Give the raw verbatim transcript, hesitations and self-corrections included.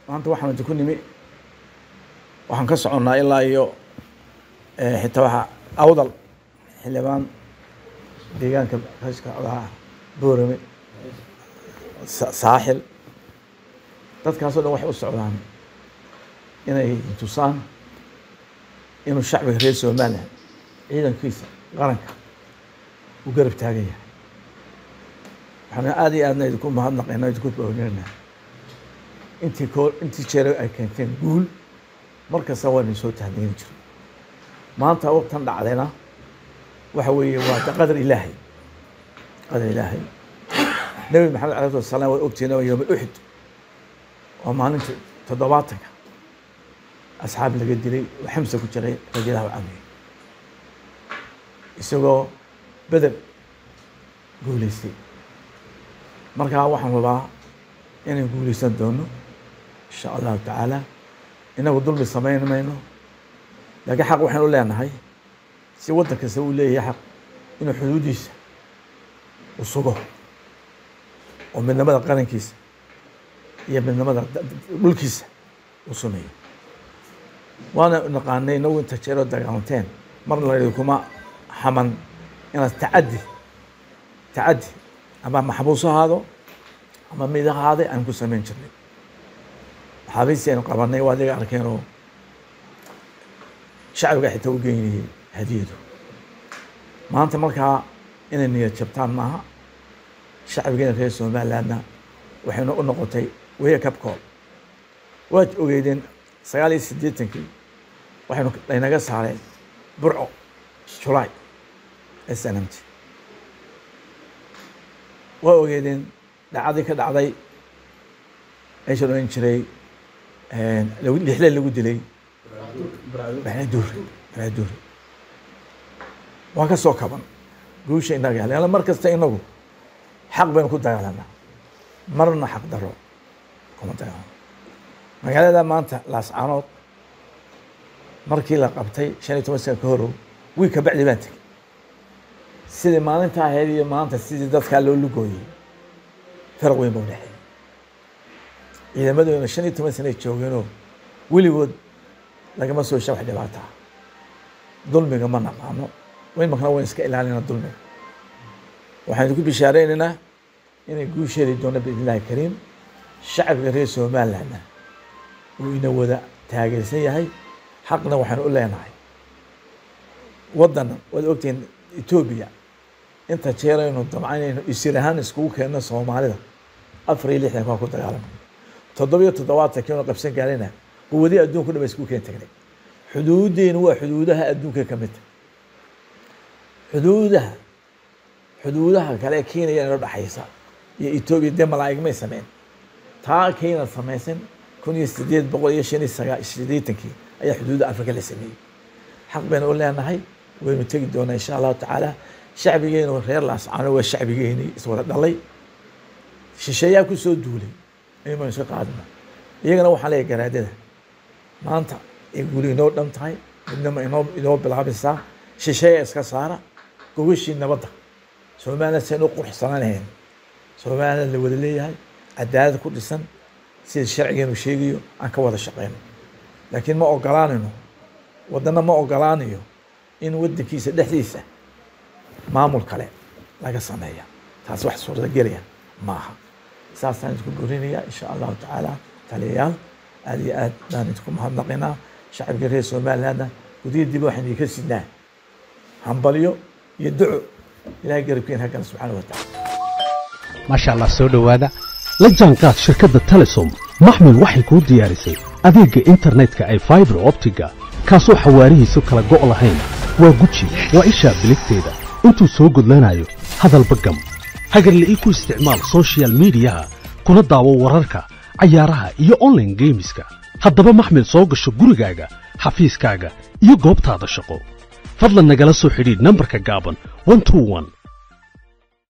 maanta waxaan ku nimi waxaan ka soconaa ilaa iyo xitaa waxa awdal xildhibaan deegaanka rashka ah boorame saaxil dadkaasoo dhan waxay u socdaan inay tusaan inuu shacbiga reer Soomaaliya ciidankiisa qaranka u garab taagan yahay waxaan aad iyo aadna idinku mahadnaqaynaa idinku boogaynaa intii koor intii jeer ay keenteen guul markasta waan soo tahniin jiray maanta waqtan dhacdayna waxa weeye waa qadar ilaahay qadar ilaahay nabi maxamed alayhi salaam waa ogtiina yawm uhud oo maalintii toddobaatanka asxaab laga dilay xamsa ku jiray radiallahu anhu isagoo badal guuleystay markaa waxaan rabaa inaan guuleysan doono insha allahu tacaala inagu dulmi samayn mayno laakiin xaq waxaan u leenahay si waddan kasta uu leeyahay xaq inuu xuduudiisa u sugo oo midnimada qarankiisa iyo midnimada dhulkiisa u sameeyo waana naqaanay inagu inta jeero dagaalanteen marna la kuma xaman inaad tacaddi tacaddi ama maxbuus ahaado ama mid ahaade aan ku samayn jirnay xabiisaynu qabanay waa adiga arkeenoo shacbiga xitaa u geynayay hadiyadu maanta markaa inay niyad jabtaan maaha shacbigeena reer Somalilandna waxaynu u noqotay wake up call waad ogeydeen sagaal iyo siddeetankii waxaynu inaga saareen burco July S N M T waa ogeydeen dhacdii ka dhacday ay shireen jiray een lixle lagu dilay baadur baadur waa ka soo kaban guusha inaga helay mar kasta inagu xaq baan ku dagaalanaa marna xaq daro kuma dagaalano magaalada maanta laascaanood markii la qabtay shan iyo toban sano ka hor wii ka bacdi baan tagay sidii maalinta ahayd iyo maanta sidii dadka loo lugooyay farq weyn buu dhaxay ciidamaduna shan iyo toban sano joogeenoo weligood lagama soo shabax dhibaato dulmiga ma naqaano weyn markana waan iska ilaalinaa dulmiga waxaan ku bishaareynaa inay guusheedi doona biidnaahi kariim shacbiga reer Somaliland uu ina wada taageersan yahay xaqna waxaan u leenahay waddan wada ogtiin Ethiopia inta jeerayno dabcanayno isirahan isku keenno Soomaalida afar iyo lixdan ka ku dagaalamay toddoba iyo toddobaatan kiilo qabsan gaarina quwadii adduunka dhan isku keen tagnay xuduudeena waa xuduudaha adduunka ka mid xuduudaha xuduudaha kale Kenya iyo dhaxaysa iyo Ethiopia de malaa'ig ma sameyn taa Kenya samaysan kun iyo siddeed boqol iyo shan iyo siddeetankii ayaa xuduuda Afrika la sameeyay xaq baan u leenahay waynu tagi doonaa insha Allah tacaala shacbigeena reer laascaano waa shacbigeena iswada dhalay shisheeyaa ku soo duulay ayma soo qaadna iyagana waxa la garaadada maanta ay guri inoo dhan tahay midnimo inoo inoo bilaabaysaa shisheeya iska saara gogashii nabadda Soomaaliya seen u quruxsananeen Soomaaliya la wada leeyahay cadaalad ku dhisan sida sharcigeenu sheegayo aan ka wada shaqeyno laakiin ma ogolaanayno wadana ma ogolaanayo in wadankiisa dhexdiisa maamul kale laga sameeyo taas wax suurada gelaya maaha saasaan isku gorinaya insha Allah taala taliyaal aad iyo aad baan isku mahadnaqinaa shacabka reer Somaliland guddiga dib waxaan ka sidnaa hambaliyo iyo duco ilaahay garabkeen hakan subhanahu wa ta'ala ma sha Allah soo dhawaada la jaanqaad shirkadda Telesom maxmil waxay ku diyaarisay adeegga internetka ay fiber optiga kaasoo xawaarihiisu kala go' lahayn waa guji waa isha biligteeda intuu soo gudlanayo hadalba gam hagarle ii ku isticmaal social media kuna daawo wararka cayaaraha iyo online gameska haddaba maxmil soo gasho gurigaaga xafiiskaaga iyo goobtaada shaqo fadlan nagala soo xidhiidh nambarka gaaban one two one